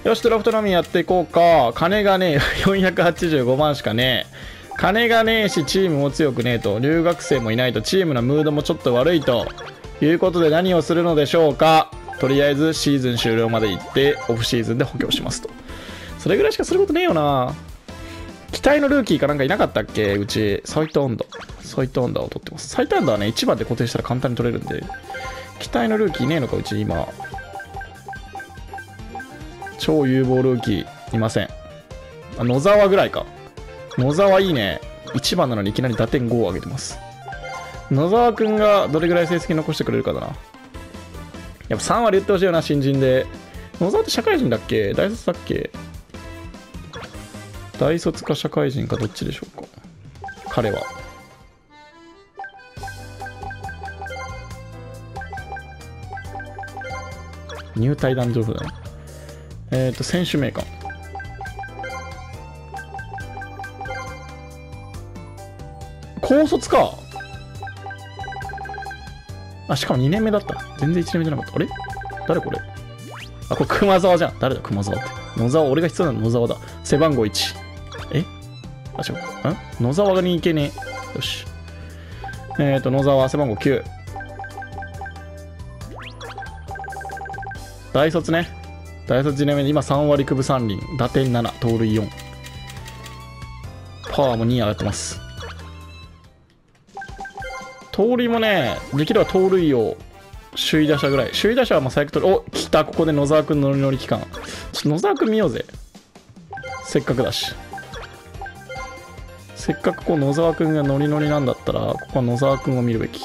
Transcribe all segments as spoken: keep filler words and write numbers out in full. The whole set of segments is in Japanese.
よし、ドラフト並みやっていこうか。金がねえ、よんひゃくはちじゅうごまんしかねえ。金がねえし、チームも強くねえと。留学生もいないと、チームのムードもちょっと悪いと。いうことで何をするのでしょうか。とりあえずシーズン終了まで行って、オフシーズンで補強しますと。それぐらいしかすることねえよな。期待のルーキーかなんかいなかったっけうち、サイトアンダー。サイトアンダーを取ってます。サイトアンダーはね、いちばんで固定したら簡単に取れるんで。期待のルーキーいねえのかうち今。超有望ルーキーいません。あ、野沢ぐらいか。野沢いいね。いちばんなのにいきなり打点ごを上げてます。野沢くんがどれぐらい成績残してくれるかだな。やっぱさん割言ってほしいよな、新人で。野沢って社会人だっけ大卒だっけ大卒か社会人かどっちでしょうか彼は。入隊団情報だね。えっと、選手名鑑。高卒か。あ、しかもにねんめだった。全然いちねんめじゃなかった。あれ誰これ。あ、これ熊沢じゃん。誰だ熊沢って。野沢、俺が必要なの野沢だ。背番号いち。えあ、違う。ん野沢がにいけねえ。よし。えっと、野沢、背番号きゅう。大卒ね。大卒いちねんめで今さん割くぶさん厘。打点なな、盗塁よん。パワーもに上がってます。盗塁もね、できれば盗塁を首位打者ぐらい。首位打者はまあ最悪取る。お、来た。ここで野沢くんのノリノリ期間。ちょっと野沢くん見ようぜ。せっかくだし。せっかくこう野沢くんがノリノリなんだったら、ここは野沢くんを見るべき。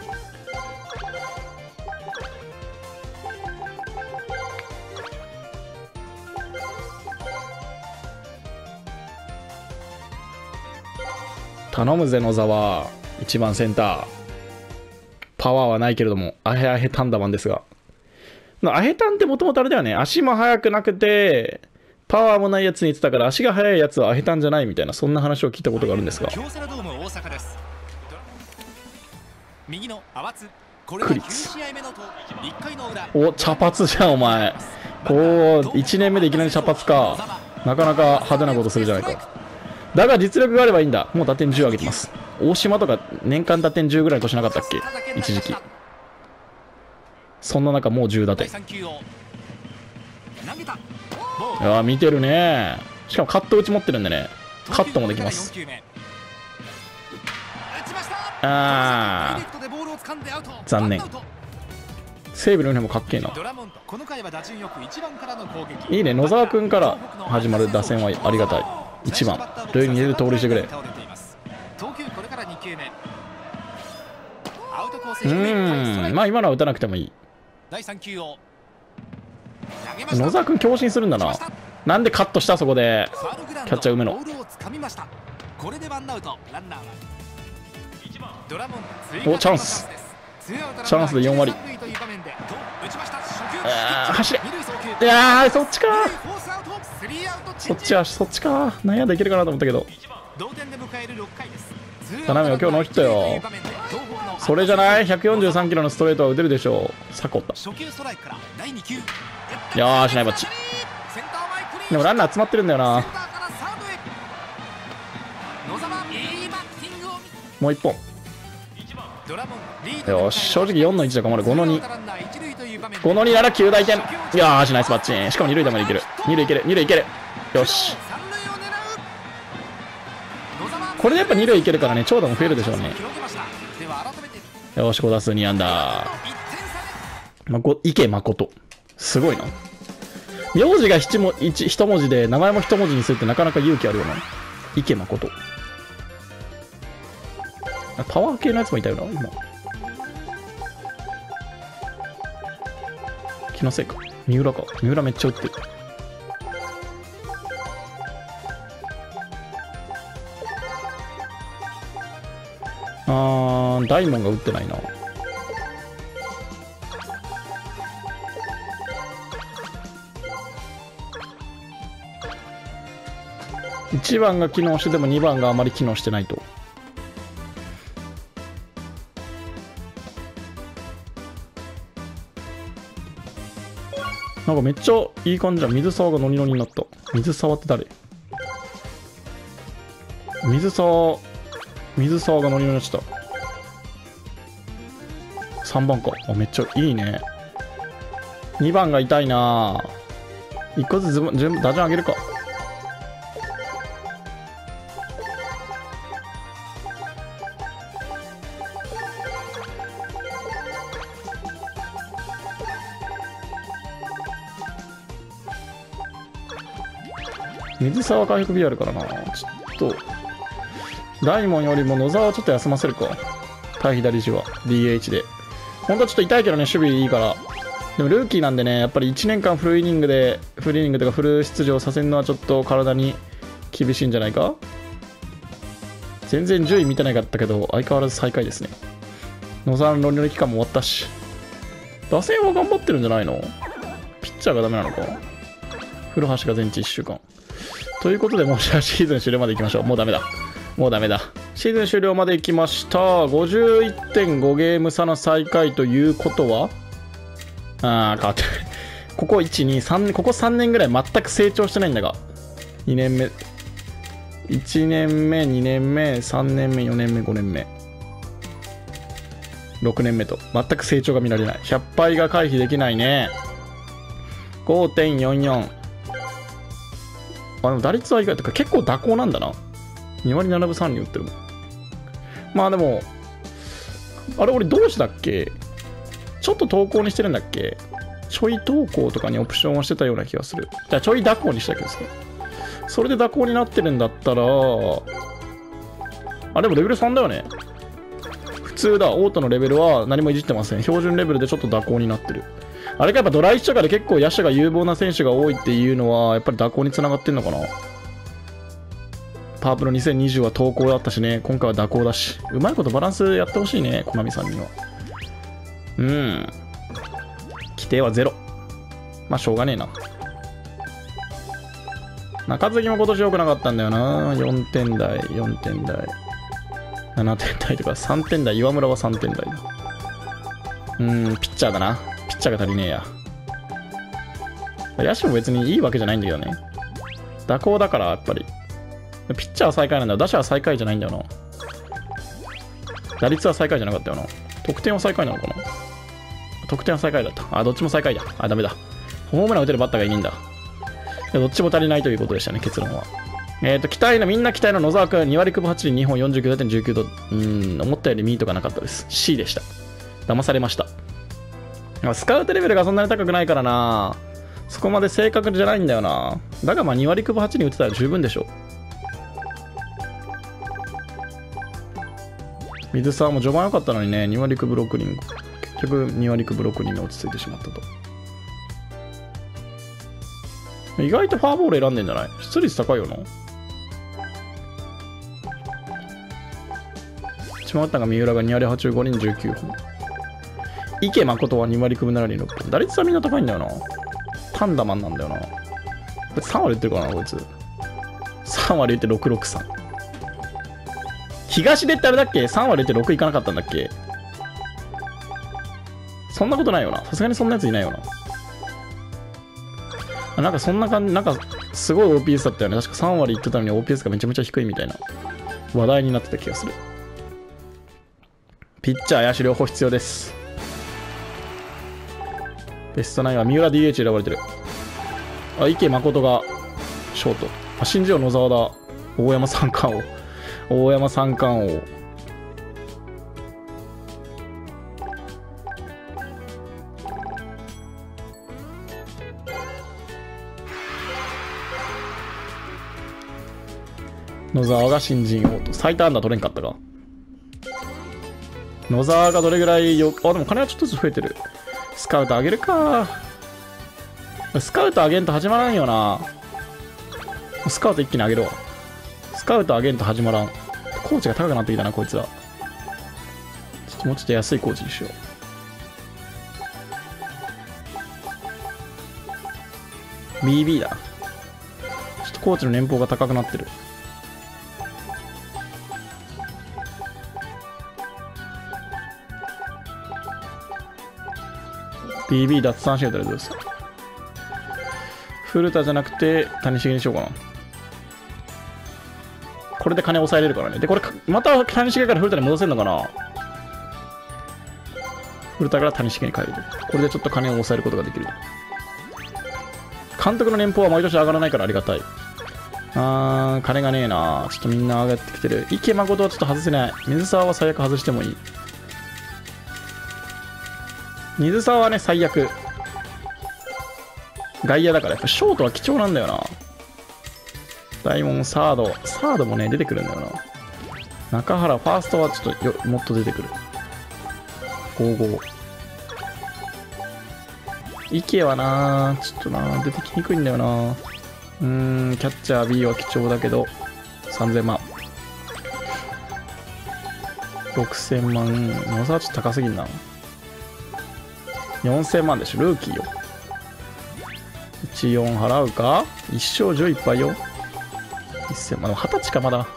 頼むぜ野沢。いちばんセンター。パワーはないけれども、アヘアヘタンダマンですが。アヘタンってもともとあれだよね。足も速くなくて、パワーもないやつに言ってたから、足が速いやつはアヘタンじゃないみたいな、そんな話を聞いたことがあるんですが。クリツ。お、茶髪じゃん、お前。こう、いちねんめでいきなり茶髪か。なかなか派手なことするじゃないか。だが実力があればいいんだ。もう打点じゅう上げてます。大島とか年間打点じゅうぐらいの年なかったっけ一時期。そんな中もうじゅう打点。いやー見てるね。しかもカット打ち持ってるんでね。カットもできます。あー残念。西武のユニフォームかっけえな。いいね。野沢くんから始まる打線はありがたい。いちばん塁に入れる盗塁してくれ。うーん、まあ今のは打たなくてもいい。野沢君強振するんだな。なんでカットしたそこで。キャッチャー梅野。お、チャンス。チャンスでよん割。あー走れ。いやーそっちか。そっちはそっちか。悩んでいけるかなと思ったけど。斜めは今日ノーヒットよ。それじゃない ?ひゃくよんじゅうさんキロのストレートは打てるでしょう。サコッタ。よーし、ナイバッチ。でもランナー集まってるんだよな。もういっぽん。よし、正直よんのいちじゃ困る。ごのに。ごのにならきゅう大点。よーし、ナイスバッチ。しかもに塁打までいける。に塁いける。に塁いける。よし。これでやっぱに塁いけるからね、長打も増えるでしょうね。よし、ご打数に安打。ま、池誠。すごいな。名字が一文字で、名前も一文字にするってなかなか勇気あるよな。池誠。パワー系のやつもいたよな、今。気のせいか。三浦か。三浦めっちゃ打ってる。あー、大門が打ってないな。いちばんが機能しててもにばんがあまり機能してないと。 なんかめっちゃいい感じだ。水沢がノリノリになった。水沢って誰？水沢、水沢がノリノリになっちゃった。さんばんか。あ、めっちゃいいね。にばんが痛いな。いっこずつ全部打順上げるか。水沢回復 ビーあるからな。ちょっと大門よりも野沢をちょっと休ませるか。対左地は ディーエイチ で。本当はちょっと痛いけどね、守備いいから。でもルーキーなんでね、やっぱりいちねんかんフルイニングでフルイニングとかフル出場させるのはちょっと体に厳しいんじゃないか。全然順位見てなかったけど相変わらず最下位ですね。野沢のノリノリ期間も終わったし、打線は頑張ってるんじゃないの。ピッチャーがダメなのか。古橋が全治いっしゅうかんということで、もうシーズン終了まで行きましょう。もうダメだ。もうダメだ。シーズン終了まで行きました。ごじゅういってんご ゲーム差の最下位ということは、あー、変わってる。ここいち、に、さん、ここさんねんぐらい全く成長してないんだが、にねんめ、いちねんめ、にねんめ、さんねんめ、よねんめ、ごねんめ、ろくねんめと、全く成長が見られない。ひゃく敗が回避できないね。ごてんよんよん。あ、でも打率は意外とか結構蛇行なんだな。に割ななぶさん厘打ってるもん。まあでも、あれ俺どうしたっけ？ちょっと投稿にしてるんだっけ？ちょい投稿とかにオプションをしてたような気がする。じゃあちょい蛇行にしたけどさ。それで蛇行になってるんだったら、あ、でもレベルさんだよね。普通だ。オートのレベルは何もいじってません。標準レベルでちょっと蛇行になってる。あれか、やっぱドライチとかで結構野手が有望な選手が多いっていうのはやっぱり蛇行につながってんのかな。パープルにせんにじゅうは投稿だったしね、今回は蛇行だし、うまいことバランスやってほしいね、コナミさんには。うん、規定はゼロ。まあしょうがねえな。中継ぎも今年良くなかったんだよな。よんてん台、よんてん台、ななてん台とかさんてん台。岩村はさんてん台だ。うん、ピッチャーだな。ピッチャーが足りねえや。野手も別にいいわけじゃないんだけどね。蛇行だからやっぱり。ピッチャーは最下位なんだよ。打者は最下位じゃないんだよな。打率は最下位じゃなかったよな。得点は最下位なのかな。得点は最下位だった。あ、どっちも最下位だ。あ、ダメだ。ホームラン打てるバッターがいないんだ。どっちも足りないということでしたね、結論は。えっと、期待の、みんな期待の野沢君、に割くぶはち厘、にほんよんじゅうきゅう打点じゅうきゅうど。うーん、思ったよりミートがなかったです。C でした。騙されました。スカウトレベルがそんなに高くないからな。そこまで正確じゃないんだよな。だがまあに割くぶはち厘打てたら十分でしょ。水沢も序盤良かったのにね、に割くぶろく厘。結局に割くぶろく厘に落ち着いてしまったと。意外とフォアボール選んでんじゃない？出率高いよな。一番あったが三浦がに割はちじゅうご厘じゅうきゅうほん。池誠はに割くぶなな厘ろっぽん。打率はみんな高いんだよな。タンダマンなんだよな。こいつさん割打ってるかな、こいつ。さん割打ってろくろくさん。東出ってあれだっけ？ さん 割打ってろくいかなかったんだっけ？そんなことないよな。さすがにそんなやついないよな。なんかそんな感じ、なんかすごい オーピーエス だったよね。確かさん割いってたのに オーピーエス がめちゃめちゃ低いみたいな話題になってた気がする。ピッチャー、野手両方必要です。ベストナインは三浦 ディーエイチ 選ばれてる。あ、池誠がショート。あ、新庄野沢だ。大山三冠王。大山三冠王。野沢が新人王と最多安打取れんかったか。野沢がどれぐらいよ、あ、でも金はちょっとずつ増えてる。スカウト上げるか。スカウト上げんと始まらんよな。スカウト一気に上げろ。スカウト上げんと始まらん。コーチが高くなってきたな、こいつは。ちょっともうちょっと安いコーチにしよう。ビービー だ。ちょっとコーチの年俸が高くなってる。ビービー 奪三振打たれてるんです。 古田じゃなくて谷繁にしようかな。これで金抑えれるからね。でこれまた谷繁から古田に戻せるのかな。古田から谷繁に変える。これでちょっと金を抑えることができる。監督の年俸は毎年上がらないからありがたい。あー、金がねえな。ちょっとみんな上がってきてる。池誠はちょっと外せない。水沢は最悪外してもいい。水沢はね、最悪。外野だからやっぱショートは貴重なんだよな。大門サード。サードもね、出てくるんだよな。中原、ファーストはちょっとよもっと出てくる。ごじゅうご。池はな、ちょっとな、出てきにくいんだよな。うーん、キャッチャー B は貴重だけど、さんぜんまん。ろくせんまん。野沢ちょっと高すぎんな。よんせんまんでしょ、ルーキーよ。いちよん払うか？一生じゅういっぱいよ。せんまん。はたちか、まだ。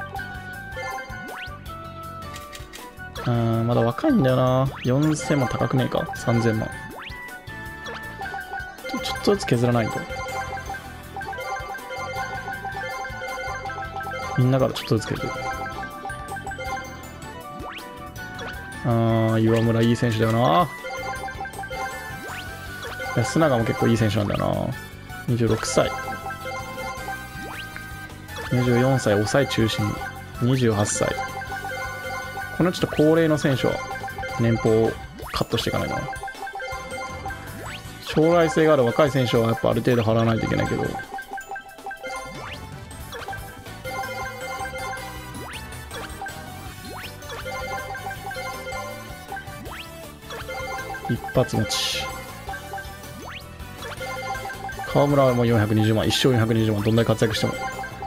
うーん、まだ若いんだよな。よんせんまん高くねえか？ さんぜんまん。ちょっとずつ削らないと。みんなからちょっとずつ削る。あー、岩村いい選手だよな。安永も結構いい選手なんだよな。にじゅうろくさい。にじゅうよんさい、抑え中心。にじゅうはっさい。このちょっと高齢の選手は年俸をカットしていかないな。将来性がある若い選手はやっぱある程度払わないといけないけど。一発持ち。河村はもうよんひゃくにじゅうまん、一生よんひゃくにじゅうまん、どんなに活躍しても。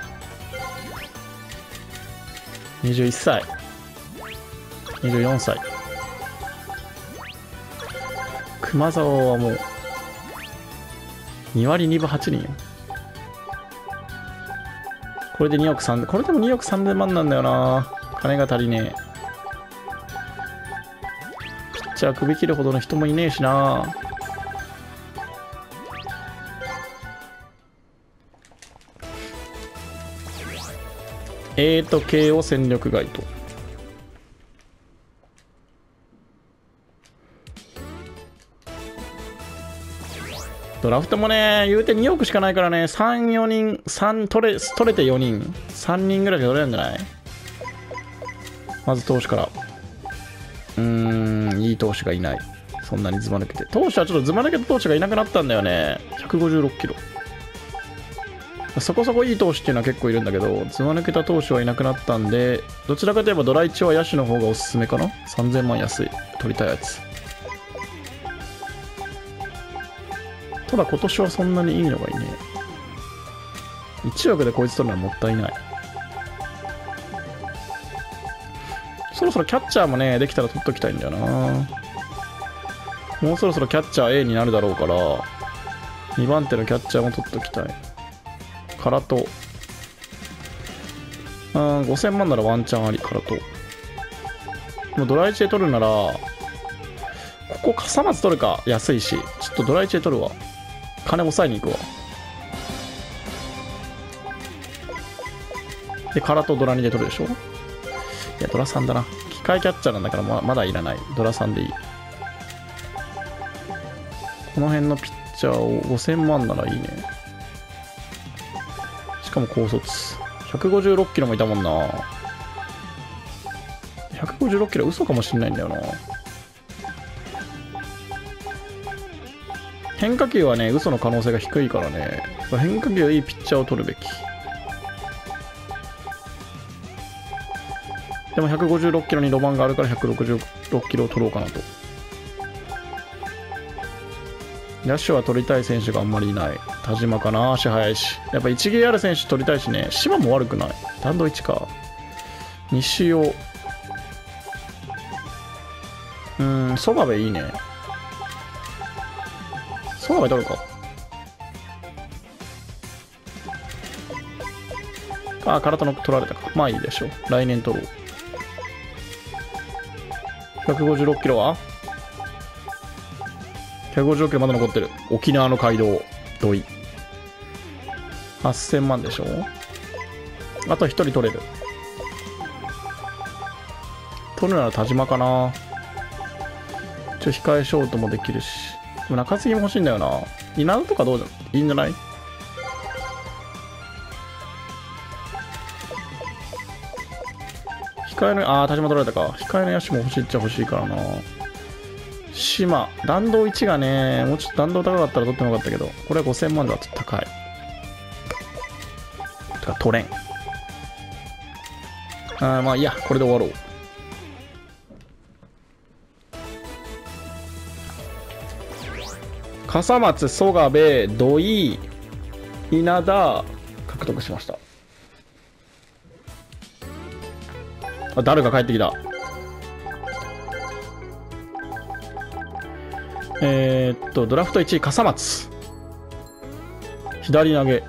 にじゅういっさい、にじゅうよんさい。熊沢はもうにわりにぶはちりんよ。これでにおくさん、これでもにおくさんぜんまんなんだよな。金が足りねえ。ピッチャー首切るほどの人もいねえしな。えーと、K を戦力外と。ドラフトもね、言うてにおくしかないからね、さん、よにん、さん取れ、取れてよにん、さんにんぐらいで取れるんじゃない？まず投手から。うーん、いい投手がいない。そんなにずば抜けて。投手はちょっとずば抜けた投手がいなくなったんだよね。ひゃくごじゅうろっキロ。そこそこいい投手っていうのは結構いるんだけど、ずば抜けた投手はいなくなったんで、どちらかといえばドラいちは野手の方がおすすめかな。さんぜんまん安い。取りたいやつ。ただ今年はそんなにいいのがいいね。いちおくでこいつ取るのはもったいない。そろそろキャッチャーもね、できたら取っときたいんだよな。もうそろそろキャッチャー A になるだろうから、にばん手のキャッチャーも取っときたい。からと、うん、ごせんまんならワンチャンありからと。もうドラいちで取るなら、ここ笠松取るか、安いし、ちょっとドラいちで取るわ。金抑えに行くわ。で、からとドラにで取るでしょ。いや、ドラさんだな。機械キャッチャーなんだからま、まだいらない。ドラさんでいい。この辺のピッチャーをごせんまんならいいね。しかも高卒。ひゃくごじゅうろっキロもいたもんな。ひゃくごじゅうろっキロ嘘かもしんないんだよな。変化球はね、嘘の可能性が低いからね。変化球はいいピッチャーを取るべき。でもひゃくごじゅうろっキロにロマンがあるからひゃくろくじゅうろっキロを取ろうかなと。野手は取りたい選手があんまりいない。田島かな、足速いし。やっぱ一芸ある選手取りたいしね。島も悪くない。弾道いちか。西尾。うーん、曽我部いいね。曽我部取るか。ああ、体の取られたか。まあいいでしょう。来年取ろう。ひゃくごじゅうろっキロはひゃくごじゅうろっキロまだ残ってる。沖縄の街道。土井。 はっせんまんでしょ。あとひとり取れる。取るなら田島かな。ちょ控えショートもできるし。でも中継ぎも欲しいんだよな。稲田とかどうじゃいいんじゃない？控えの、ああ、田島取られたか。控えの野手も欲しいっちゃ欲しいからな。島、弾道いちがね、もうちょっと弾道高かったら取ってもよかったけど、これはごせんまんではちょっと高い。てか、取れん。あーまあいいや、これで終わろう。笠松、曽我部、土井、稲田、獲得しました。あ、誰か帰ってきた。えー、っと、ドラフトいちい、笠松。左投げ。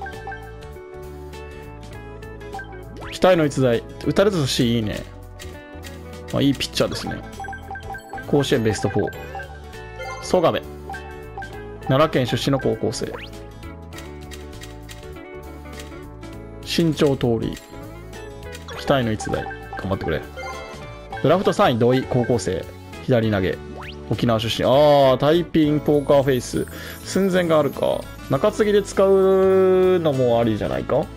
期待の逸材。打たれたとしていいね。まあ、いいピッチャーですね。甲子園ベストフォー。曽我部。奈良県出身の高校生。身長通り。期待の逸材。頑張ってくれ。ドラフトさんい、土井、高校生。左投げ。沖縄出身。ああ、タイピン、ポーカーフェイス。寸前があるか。中継ぎで使うのもありじゃないか。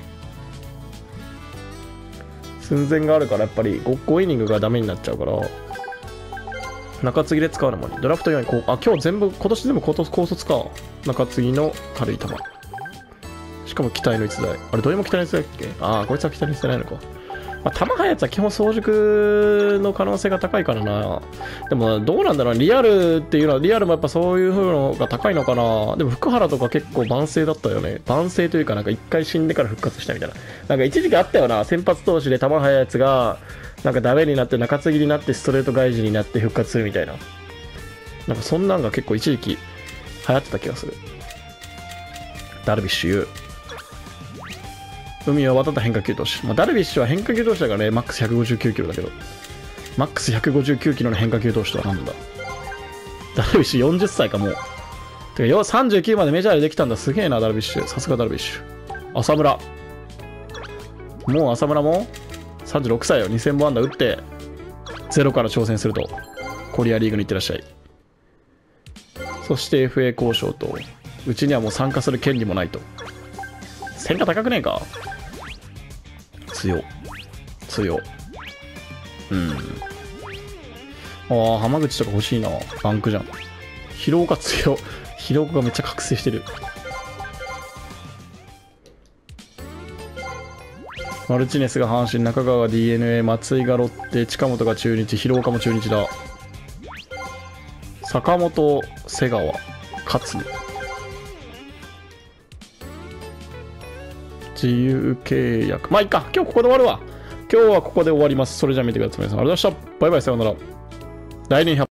寸前があるからやっぱり 5, ごイニングがダメになっちゃうから。中継ぎで使うのもあり。ドラフトよんい、こうあ、今日全部、今年全部高卒か。中継ぎの軽い球。しかも期待の逸材。あれ、どれも期待の逸材だっけ？ああ、こいつは期待の逸材ないのか。まあ、球速いやつは基本早熟の可能性が高いからな。でもどうなんだろう、リアルっていうのは、リアルもやっぱそういう風のが高いのかな。でも福原とか結構万世だったよね。万世というかなんか一回死んでから復活したみたいな。なんか一時期あったよな。先発投手で球速いやつが、なんかダメになって中継ぎになってストレート外人になって復活するみたいな。なんかそんなんが結構一時期流行ってた気がする。ダルビッシュ有。海を渡った変化球投手。まあ、ダルビッシュは変化球投手だからね、マックスひゃくごじゅうきゅうキロだけど。マックスひゃくごじゅうきゅうキロの変化球投手とは何だ。ダルビッシュよんじゅっさいかもう。てか、さんじゅうきゅうまでメジャーでできたんだ。すげえな、ダルビッシュ。さすがダルビッシュ。浅村。もう浅村もさんじゅうろくさいよ。にせんぼん安打打って、ゼロから挑戦すると。コリアリーグに行ってらっしゃい。そして エフエー 交渉と、うちにはもう参加する権利もないと。戦果高くねえか。強強うんああ浜口とか欲しいな。バンクじゃん。広岡強。広岡がめっちゃ覚醒してる。マルチネスが阪神、中川が ディーエヌエー、松井がロッテ、近本が中日、広岡も中日だ。坂本、瀬川、勝野。自由契約。まあいいか。今日ここで終わるわ。今日はここで終わります。それじゃあ見てください。皆さんありがとうございました。バイバイ、さようなら。来年ひゃく